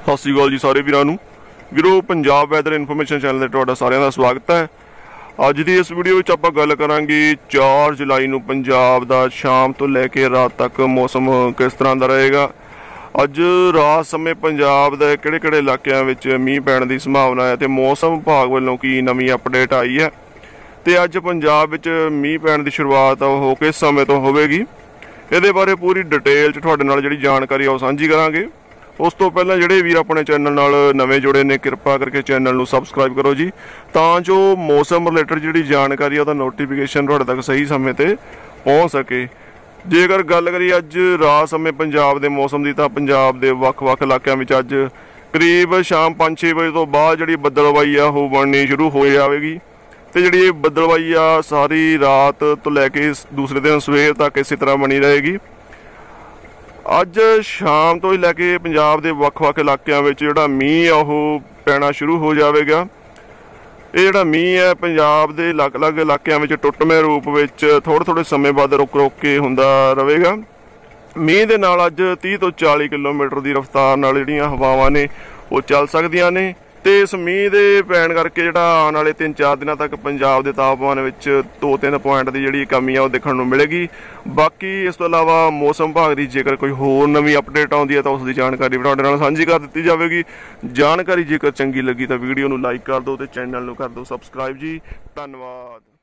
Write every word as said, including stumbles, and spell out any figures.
सत श्री अकाल जी सारे वीरां नूं। वीरो पंजाब वैदर इन्फॉर्मेशन चैनल ते तुहाडा सारिआं दा स्वागत है। अज दी इस वीडियो विच आपां गल करांगे चार जुलाई नूं पंजाब दा शाम तो लैके रात तक मौसम किस तरह दा रहेगा। अज रात समय पंजाब दे किहड़े किहड़े इलाकिਆਂ विच मींह पैण दी संभावना है ते मौसम विभाग वल्लों की नवीं अपडेट आई है ते अज पंजाब विच मींह पैण दी शुरुआत हो किस समय तो होवेगी, इहदे बारे पूरी डिटेल च तुहाडे नाल जिहड़ी जानकारी आ ओह सांझी करांगे। उस तो पहला जिहड़े वीर अपने चैनल नाल नवें जुड़े ने कृपा करके चैनल नूं सबसक्राइब करो जी, तां जो मौसम रिलेटेड जिहड़ी जानकारी आ ओहदा नोटिफिकेशन तुहाडे तक सही समय ते पहुंच सके। जेकर गल करिए अज रात समय पंजाब दे मौसम की, तां पंजाब दे वख-वख इलाकिਆਂ विच अज करीब शाम पाँच छे बजे तो बाद जिहड़ी बदलवाई आ ओह बननी शुरू हो जाएगी ते जिहड़ी बदलवाई आ सारी रात तो लैके दूसरे दिन सवेर तक इसी तरह बनी रहेगी। अज शाम तो ही लैके पंजाब के वख-वख इलाकिਆਂ ਵਿੱਚ ਜਿਹੜਾ ਮੀਂਹ ਆ ਉਹ ਪੈਣਾ ਸ਼ੁਰੂ ਹੋ ਜਾਵੇਗਾ। ਇਹ ਜਿਹੜਾ ਮੀਂਹ ਹੈ ਪੰਜਾਬ ਦੇ ਅਲੱਗ-ਅਲੱਗ ਇਲਾਕਿਆਂ ਵਿੱਚ ਟੁੱਟਵੇਂ ਰੂਪ ਵਿੱਚ ਥੋੜੇ ਥੋੜੇ ਸਮੇਂ ਬਾਅਦ ਰੁਕ-ਰੁਕ ਕੇ ਹੁੰਦਾ ਰਹੇਗਾ। ਮੀਂਹ ਦੇ ਨਾਲ ਅੱਜ तीस ਤੋਂ चालीस ਕਿਲੋਮੀਟਰ ਦੀ ਰਫ਼ਤਾਰ ਨਾਲ ਜਿਹੜੀਆਂ ਹਵਾਵਾਂ ਨੇ ਉਹ ਚੱਲ ਸਕਦੀਆਂ ਨੇ ਤੇ ਇਸ ਮੀਂਹ ਦੇ ਪੈਣ ਕਰਕੇ ਜਿਹੜਾ ਆਉਣ ਵਾਲੇ तीन चार ਦਿਨਾਂ ਤੱਕ ਪੰਜਾਬ ਦੇ ਤਾਪਮਾਨ ਵਿੱਚ दो तीन ਪੁਆਇੰਟ ਦੀ ਜਿਹੜੀ ਕਮੀ ਆ ਉਹ ਦੇਖਣ ਨੂੰ ਮਿਲੇਗੀ। ਬਾਕੀ ਇਸ ਤੋਂ ਇਲਾਵਾ ਮੌਸਮ ਵਿਭਾਗ ਦੀ ਜੇਕਰ ਕੋਈ ਹੋਰ ਨਵੀਂ ਅਪਡੇਟ ਆਉਂਦੀ ਹੈ ਤਾਂ ਉਸ ਦੀ ਜਾਣਕਾਰੀ ਤੁਹਾਡੇ ਨਾਲ ਸਾਂਝੀ ਕਰ ਦਿੱਤੀ ਜਾਵੇਗੀ। ਜਾਣਕਾਰੀ ਜੇਕਰ ਚੰਗੀ ਲੱਗੀ ਤਾਂ ਵੀਡੀਓ ਨੂੰ ਲਾਈਕ ਕਰ ਦਿਓ ਤੇ ਚੈਨਲ ਨੂੰ ਕਰ ਦਿਓ ਸਬਸਕ੍ਰਾਈਬ ਜੀ। ਧੰਨਵਾਦ।